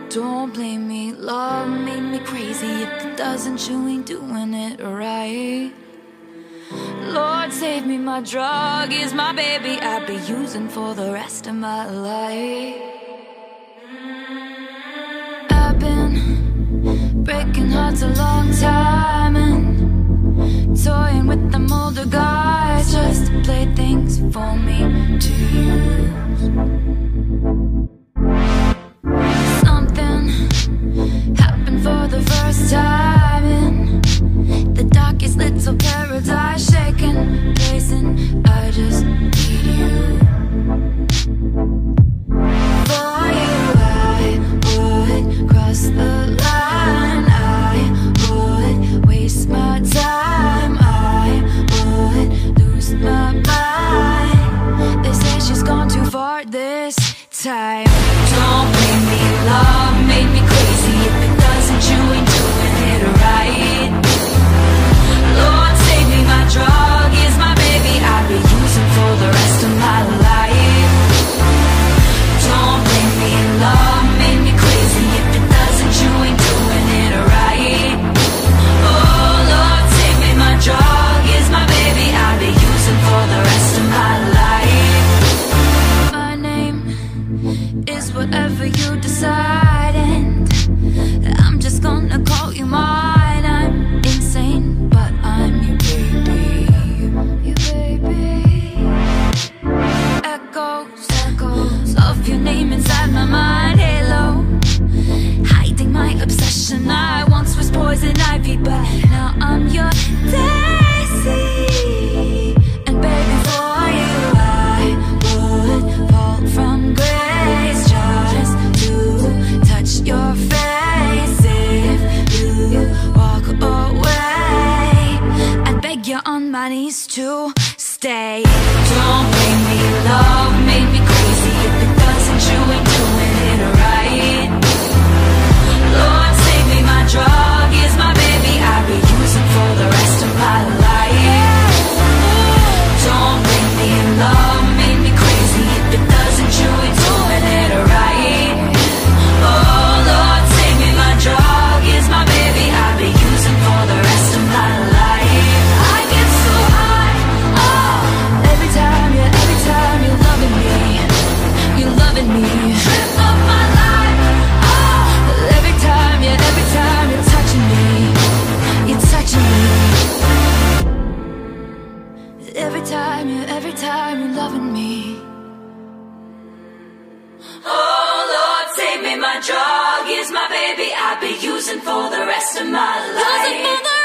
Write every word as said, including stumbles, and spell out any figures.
Don't blame me, love made me crazy. If it doesn't, you ain't doing it right. Lord save me, my drug is my baby. I'll be using for the rest of my life. I've been breaking hearts a long time and toying with them older guys just to play things for me to use. Something happened for the first time in the darkest little paradise, shaking, pacing. I just need you. For you I would cross the line, I would waste my time, I would lose my mind. They say she's gone too far this time. Don't blame me, love made me crazy. If it doesn't, you ain't doing it right. Lord save me, my drug is my baby. I'll be using for the rest of my life. Don't blame me, love made me crazy. If it doesn't, you ain't doing it right. Oh Lord save me, my drug is my baby. I'll be using for the rest of my life. My name is whatever you decide, and I'm just gonna call you mine. I'm insane, but I'm your baby, your baby. Echoes, echoes of your name inside my mind. Halo, hiding my obsession. I once was poison ivy, but now I'm your daisy. And baby, for you I would fall from grace just to touch your face. If you walk away, I'd beg you on my knees to stay. Don't blame me, love made me crazy. If it doesn't, you ain't doing it right. Lord save me, my drug is my baby. I'll be using for the rest of my life. Don't blame me, love made me crazy. If it doesn't, you ain't doing it right. Oh Lord save me, my drug is my baby. I'll be using for the rest of my life. I get so high, oh, every time, yeah, every time you're loving me, you're loving me. Trip of my life, oh, every time, yeah, every time you're touching me, you're touching me. Every time, yeah, every time you're loving me. Oh Lord save me, my drug is my baby. I'll be using for the rest of my life.